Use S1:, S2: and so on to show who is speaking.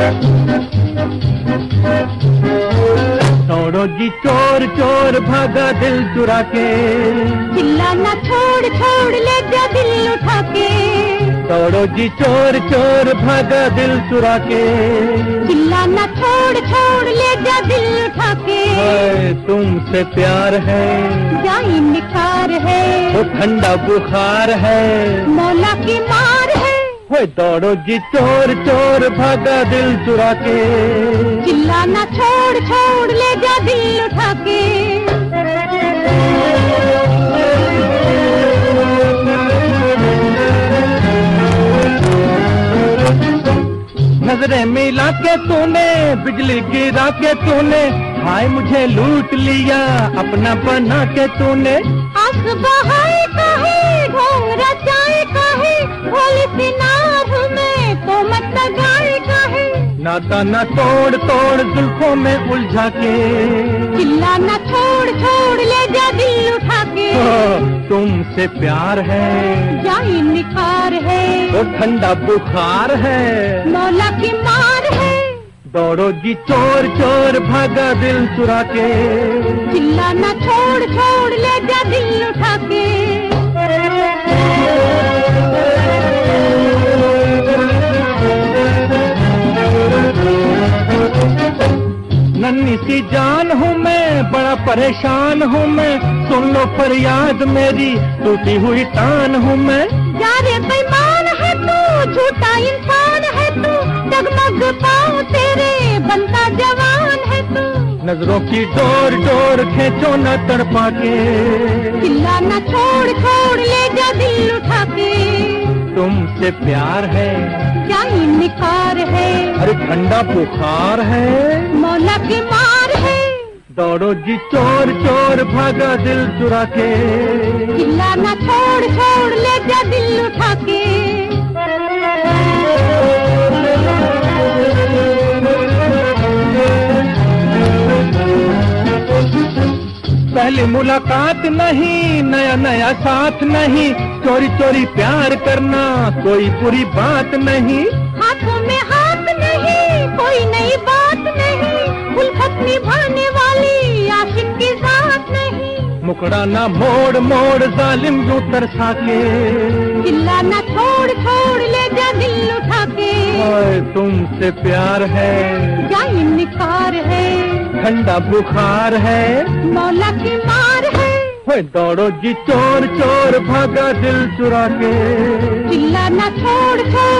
S1: दौड़ो जी चोर चोर भागा दिल चुरा के,
S2: चिल्लाना छोड़ छोड़ ले जा दिल उठा के।
S1: दौड़ो जी चोर चोर भागा दिल चुरा के,
S2: चिल्लाना छोड़ छोड़ ले जा दिल उठा के।
S1: तुमसे प्यार है
S2: जाई निखार है,
S1: वो ठंडा बुखार है,
S2: मौला की मार है।
S1: दौड़ो जी चोर चोर भागा दिल चुरा के,
S2: चिल्लाना छोड़ छोड़ ले जा दिल उठा के।
S1: नजरें मिला के तूने बिजली गिरा के तूने, हाय मुझे लूट लिया अपना बना के तूने।
S2: आंख बहाए काहे ढोंग रचाए काहे, भोली सी नार हूँ मैं तो मत लगाए काहे।
S1: नाता न तोड़ तोड़ जुल्फों में उलझा के,
S2: चिल्लाना छोड़ छोड़ ले जा दिल उठा के।
S1: तुमसे प्यार है
S2: जाई निखार है,
S1: वो ठंडा बुखार है,
S2: मौला की मार है।
S1: दौड़ो जी चोर चोर भागा दिल चुरा के,
S2: चिल्लाना छोड़ छोड़ ले जा दिल उठा के।
S1: नन्ही सी जान हूँ मैं बड़ा परेशान हूँ मैं, सुन लो फरियाद मेरी टूटी हुई तान हूँ मैं।
S2: जा रे बेईमान है तू, झूठा इंसान है तू, डगमग पाँव तेरे बनता जवान है तू।
S1: नजरों की डोर डोर खींचो न तड़पा के,
S2: चिल्लाना छोड़ छोड़ ले जा दिल उठा के।
S1: तुमसे प्यार है
S2: जाई निखार है,
S1: अरे ठंडा बुखार है,
S2: मौला की मार है।
S1: दौड़ो जी चोर चोर भागा दिल चुरा के,
S2: चिल्लाना छोड़ छोड़ ले जा दिल उठा के।
S1: पहली मुलाकात नहीं नया नया साथ नहीं, चोरी चोरी प्यार करना कोई बुरी बात नहीं।
S2: हाथों में हाथ नहीं कोई नई बात नहीं, उल्फत निभाने वाली आशिक की जात नहीं।
S1: मुकड़ा ना मोड़ मोड़ जालिम यूं तरसा के,
S2: चिल्लाना छोड़ छोड़ ले जा दिल उठा के।
S1: तुमसे प्यार है
S2: जाई निखार है,
S1: ठंडा बुखार है,
S2: मौला की मार है।
S1: दौड़ो जी चोर चोर भागा दिल चुरा के,
S2: चिल्लाना छोड़ छोड़